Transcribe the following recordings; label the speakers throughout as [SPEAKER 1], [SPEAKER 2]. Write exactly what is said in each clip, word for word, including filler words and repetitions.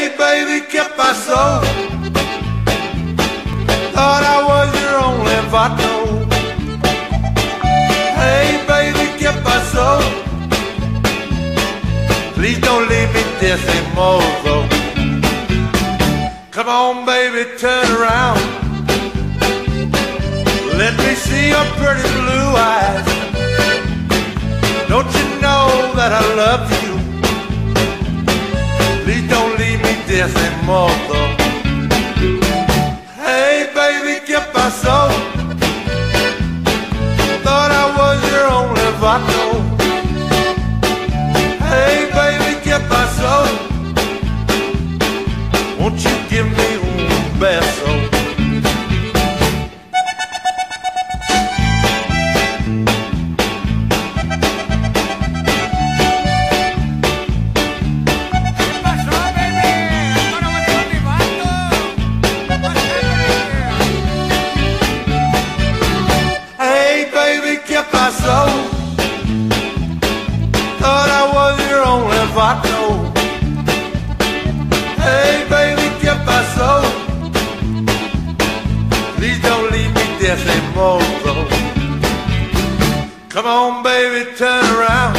[SPEAKER 1] Hey baby, ¿qué pasó? Thought I was your only vato. Hey baby, ¿qué pasó? Please don't leave me decimoso. Come on baby, turn around. Let me see your pretty blue eyes. Don't you know that I love you? Please don't leave me decimoso. Hey baby, ¿qué pasó? Thought I was your only vato. Hey baby, ¿qué pasó? Won't you give me un beso? Thought I was your only vato. Hey baby, ¿qué pasó? Please don't leave me decimoso. Come on baby, turn around.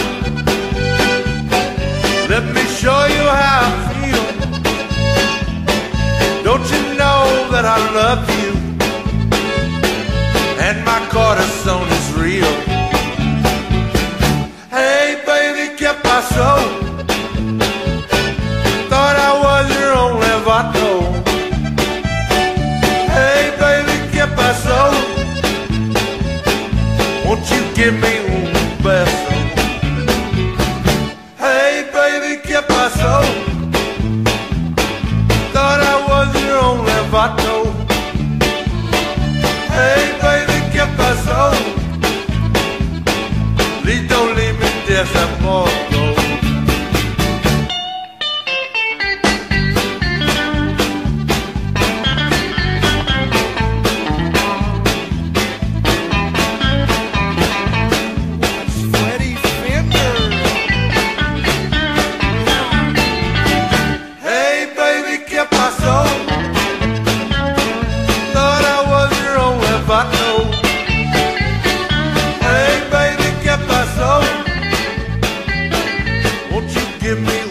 [SPEAKER 1] Let me show you how I feel. Don't you know that I love you? And my corazón is real. Hey baby, ¿qué pasó? Thought I was your only vato. Hey baby, ¿qué pasó? Won't you give me un beso? Hey baby, ¿qué pasó? Thought I was your only vato. Hey baby, ¿qué pasó? Please don't leave me decimoso.
[SPEAKER 2] Freddie Fender.
[SPEAKER 1] Hey baby, ¿qué pasó? Thought I was your only vato. Hey baby, ¿qué pasó? Won't you give me